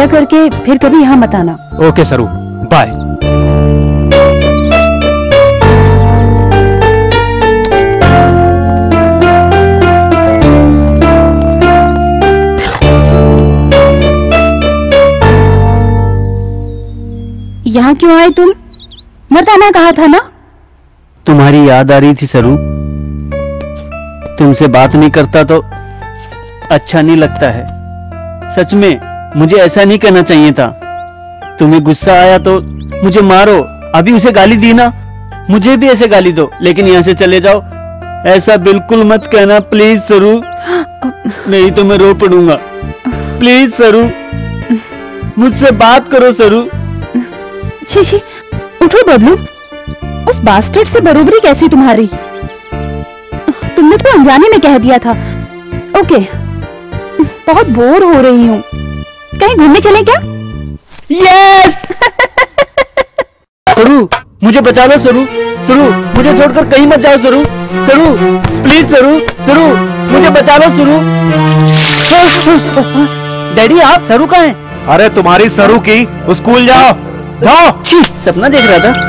दया करके फिर कभी यहाँ मत आना। ओके सरू, बाय। यहाँ क्यों आए तुम? मत आना कहा था ना। तुम्हारी याद आ रही थी सरू। तुमसे बात नहीं करता तो अच्छा नहीं लगता है। सच में मुझे ऐसा नहीं करना चाहिए था। तुम्हें गुस्सा आया तो मुझे मारो, अभी उसे गाली दी ना, मुझे भी ऐसे गाली दो, लेकिन यहाँ से चले जाओ। ऐसा बिल्कुल मत कहना प्लीज सरू, नहीं तो मैं रो पड़ूंगा। प्लीज सरू, मुझसे बात करो सरू। छी, उठो बबलू। उस बास्टर्ड से बरोबरी कैसी तुम्हारी? तुमने तो अनजाने में कह दिया था। ओके, बहुत बोर हो रही हूँ, कहीं घूमने चलें क्या? यस! सरू, मुझे बचा लो सरू। सरू, मुझे छोड़कर कहीं मत जाओ सरू। सरू, प्लीज सरू। सरू, मुझे बचा लो सरू। डैडी आप सरू कहाँ हैं? अरे तुम्हारी सरू की, स्कूल जाओ जाओ। छी, सपना देख रहा था।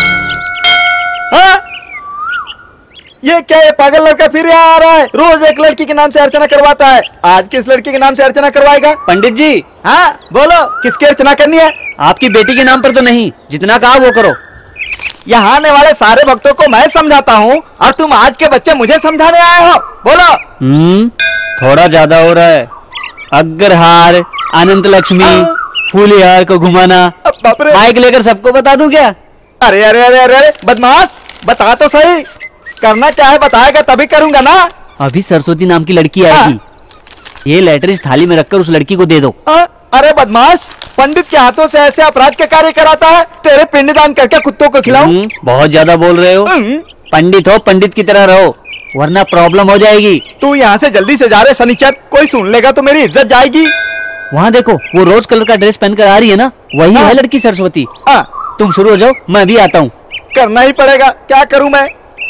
ये क्या है, पागल लड़का फिर यहाँ आ रहा है। रोज एक लड़की के नाम से अर्चना करवाता है, आज किस लड़की के नाम से अर्चना करवाएगा? पंडित जी। हाँ बोलो, किसकी अर्चना करनी है? आपकी बेटी के नाम पर तो नहीं, जितना कहा वो करो। यहाँ आने वाले सारे भक्तों को मैं समझाता हूँ और तुम आज के बच्चे मुझे समझाने आए हो। बोलो। थोड़ा ज्यादा हो रहा है। अग्रहार, अनंत लक्ष्मी, फूलिहार को घुमाना, माइक लेकर सबको बता दूं क्या? अरे अरे अरे अरे अरे बदमाश, बता तो सही, करना क्या है बताएगा तभी करूंगा ना। अभी सरस्वती नाम की लड़की आएगी, ये लेटर इस थाली में रखकर उस लड़की को दे दो। अरे बदमाश, पंडित के हाथों से ऐसे अपराध के कार्य कराता है? तेरे पिंडदान करके कुत्तों को खिलाऊं? बहुत ज्यादा बोल रहे हो। पंडित हो, पंडित की तरह रहो, वरना प्रॉब्लम हो जाएगी। तू यहाँ से जल्दी से जा रहे सनीचर, कोई सुन लेगा तो मेरी इज्जत जाएगी। वहाँ देखो, वो रोज कलर का ड्रेस पहनकर आ रही है ना, वही है लड़की सरस्वती। तुम शुरू हो जाओ, मैं भी आता हूँ। करना ही पड़ेगा, क्या करूँ मैं?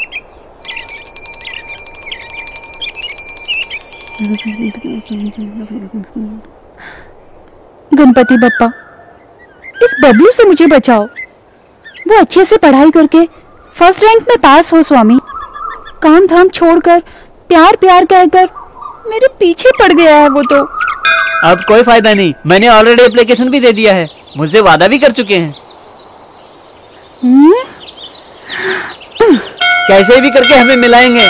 गणपति बप्पा, इस बबलू से मुझे बचाओ। वो अच्छे से पढ़ाई करके फर्स्ट रैंक में पास हो स्वामी। काम धाम छोड़कर प्यार प्यार कहकर मेरे पीछे पड़ गया है वो तो। अब कोई फायदा नहीं, मैंने ऑलरेडी एप्लीकेशन भी दे दिया है, मुझसे वादा भी कर चुके हैं। कैसे भी करके हमें मिलाएंगे।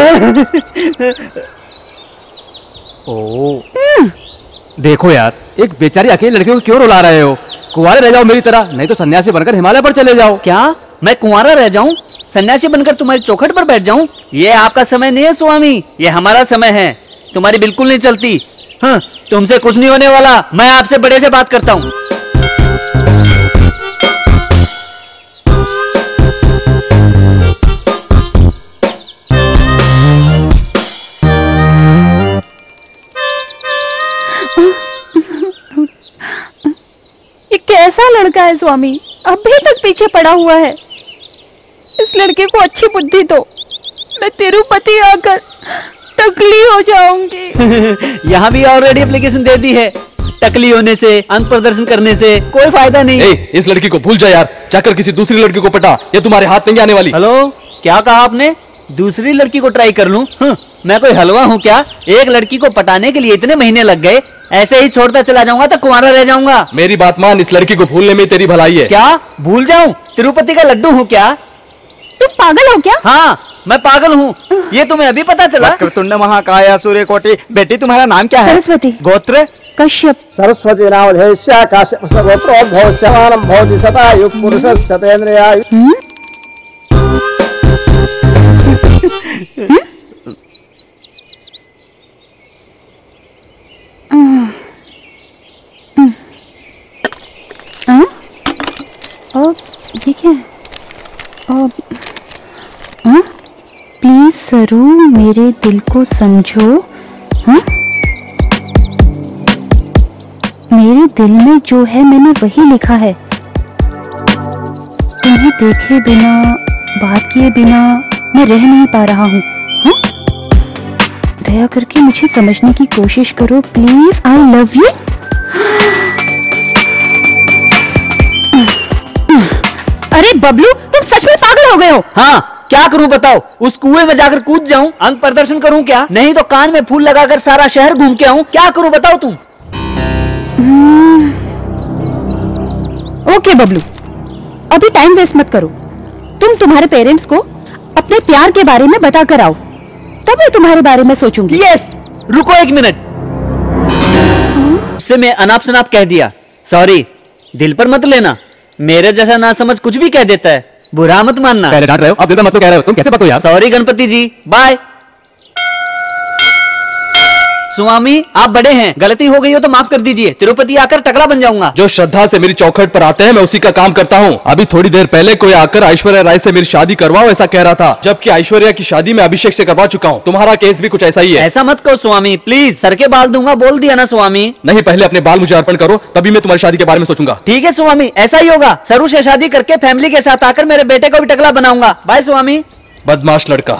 देखो यार, एक बेचारी अकेली लड़की को क्यों रुला रहे हो? कुंवारे रह जाओ मेरी तरह, नहीं तो सन्यासी बनकर हिमालय पर चले जाओ। क्या मैं कुंवारा रह जाऊं? सन्यासी बनकर तुम्हारी चौखट पर बैठ जाऊं? ये आपका समय नहीं है स्वामी, ये हमारा समय है। तुम्हारी बिल्कुल नहीं चलती। हाँ, तुमसे कुछ नहीं होने वाला, मैं आपसे बड़े से बात करता हूँ। ये कैसा लड़का है स्वामी, अभी तक पीछे पड़ा हुआ है। इस लड़के को अच्छी बुद्धि दो, मैं तिरुपति आकर टकली हो जाऊंगी। यहाँ भी ऑलरेडी एप्लीकेशन दे दी है। टकली होने से, अंग प्रदर्शन करने से कोई फायदा नहीं। इस लड़की को भूल जा यार, जाकर किसी दूसरी लड़की को पटा, ये तुम्हारे हाथ नहीं आने वाली। हेलो, क्या कहा आपने? दूसरी लड़की को ट्राई कर लूं? मैं कोई हलवा हूँ क्या? एक लड़की को पटाने के लिए इतने महीने लग गए, ऐसे ही छोड़ता चला जाऊंगा तो कुंवारा रह जाऊंगा। मेरी बात मान, इस लड़की को भूलने में तेरी भलाई है। क्या भूल जाऊं? तिरुपति का लड्डू हूँ क्या? तुम पागल हो क्या? हाँ, मैं पागल हूँ, ये तुम्हें अभी पता चला? वक्रतुंड महाकाय सूर्यकोटि। बेटी तुम्हारा नाम क्या है? सरस्वती। गोत्र? कश्यप। सरस्वती नामधेयस्य काश्यपस्य गोत्रोद्भवस्यमानं भवति शतायुः पुरुषः शतेन्द्रियायुः। ये क्या है? प्लीज सरू, मेरे दिल को समझो। मेरे दिल में जो है मैंने वही लिखा है। तुम्हें देखे बिना, बात किए बिना मैं रह नहीं पा रहा हूँ। दया करके मुझे समझने की कोशिश करो please. I love you. Bablu, तुम सच में पागल हो गए हो। हाँ, क्या करूं बताओ? उस कुएं में जाकर कूद जाऊं, अंग प्रदर्शन करूं क्या? नहीं तो कान में फूल लगाकर सारा शहर घूम के आऊं? क्या करूं बताओ तुम? ओके बबलू, अभी टाइम वेस्ट मत करो। तुम तुम्हारे पेरेंट्स को अपने प्यार के बारे में बता कर आओ, तब मैं तुम्हारे बारे में सोचूंगी। यस, रुको एक मिनट। उससे मैं अनाप शनाप कह दिया, सॉरी, दिल पर मत लेना। मेरे जैसा ना समझ कुछ भी कह देता है, बुरा मत मानना। पहले डांट रहे हो, अब दिल पर मत तो कह रहे हो, तुम कैसे पतो यार? Sorry Ganpati ji, bye. स्वामी, आप बड़े हैं, गलती हो गई हो तो माफ कर दीजिए। तिरुपति आकर टकला बन जाऊंगा। जो श्रद्धा से मेरी चौखट पर आते हैं मैं उसी का काम करता हूँ। अभी थोड़ी देर पहले कोई आकर ऐश्वर्या राय से मेरी शादी करवाओ ऐसा कह रहा था, जबकि ऐश्वर्या की शादी मैं अभिषेक से करवा चुका हूँ। तुम्हारा केस भी कुछ ऐसा ही है। ऐसा मत कहो स्वामी, प्लीज। सर के बाल दूंगा, बोल दिया ना स्वामी। नहीं, पहले अपने बाल मुझे अर्पण करो, तभी मैं तुम्हारी शादी के बारे में सोचूंगा। ठीक है स्वामी, ऐसा ही होगा। सरू से शादी करके फैमिली के साथ आकर मेरे बेटे को भी टकला बनाऊंगा। बाय स्वामी। बदमाश लड़का।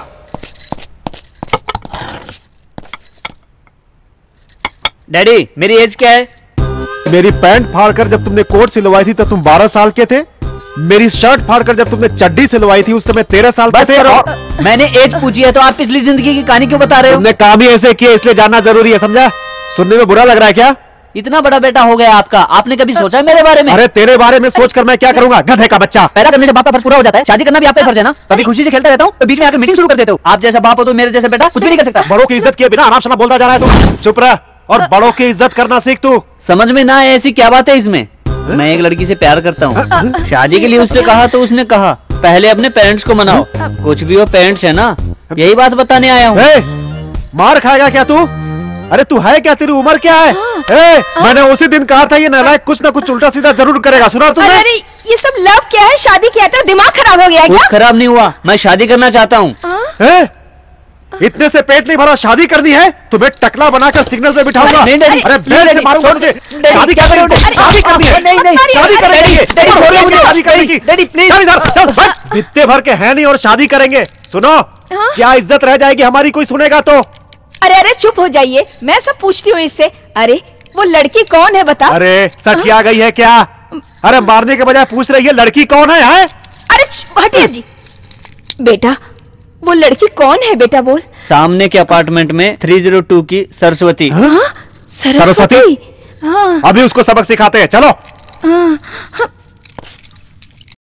डैडी, मेरी एज क्या है? मेरी पैंट फाड़कर जब तुमने कोट सिलवाई थी तब तुम 12 साल के थे। मेरी शर्ट फाड़कर जब तुमने चड्डी सिलवाई थी उस समय 13 साल के बस थे। करो। और मैंने एज पूछी है तो आप पिछली जिंदगी की कहानी क्यों बता रहे हो? तुमने काम ही ऐसे किए इसलिए जानना जरूरी है, समझा? सुनने में बुरा लग रहा है क्या? इतना बड़ा बेटा हो गया आपका, आपने कभी सोचा है मेरे बारे में? अरे तेरे बारे में सोचकर मैं क्या करूंगा, गधे का बच्चा। पैदा करने से बाप का फर्ज पूरा हो जाता है, शादी करना भी आपका फर्ज है ना। कभी खुशी से खेलता रहता हूँ तो बीच में आकर मीटिंग शुरू कर देते हो। आप जैसा बाप हो तो मेरे जैसा बेटा कुछ भी नहीं कर सकता। बड़ों की इज्जत किए बिना अनाप शनाप बोलता जा रहा है तू। चुप रह और बड़ों की इज्जत करना सीख तू। समझ में ना आए ऐसी क्या बात है इसमें? मैं एक लड़की से प्यार करता हूँ, शादी के लिए उससे कहा तो उसने कहा पहले अपने पेरेंट्स को मनाओ। कुछ भी वो पेरेंट्स है ना, यही बात बताने आया हूँ। ए, मार खाएगा क्या तू? अरे तू है क्या, तेरी उम्र क्या है? ए, मैंने उसी दिन कहा था ये नालायक कुछ ना कुछ उल्टा सीधा जरूर करेगा, सुना तुमने? अरे ये सब लव क्या है? शादी किया तो दिमाग खराब हो गया है कुछ क्या? खराब नहीं हुआ, मैं शादी करना चाहता हूँ। ए, इतने से पेट नहीं भरा, शादी करनी है? तुम्हें टकला बनाकर सिग्नल पे बिठाऊंगा। नहीं, डैडी, अरे बेल से मारूंगा तुझे। शादी क्या करनी है, करोगे? शादी करनी है। नहीं, नहीं, शादी करेंगे। डैडी, छोड़िए मुझे। शादी करने की। Daddy, please. चल इधर, चल बैठ। इतने भर के हैं नहीं और शादी करेंगे। सुनो, क्या इज्जत रह जाएगी हमारी, कोई सुनेगा तो? अरे अरे चुप हो जाइए, मैं सब पूछती हूँ इससे। अरे वो लड़की कौन है बता? अरे सठिया गई है क्या? अरे मारने के बजाय पूछ रही है लड़की कौन है? अरे हटिए जी। बेटा वो लड़की कौन है बेटा, बोल। सामने के अपार्टमेंट में 302 की सरस्वती। सरस्वती। हाँ अभी उसको सबक सिखाते हैं, चलो। हाँ, हाँ,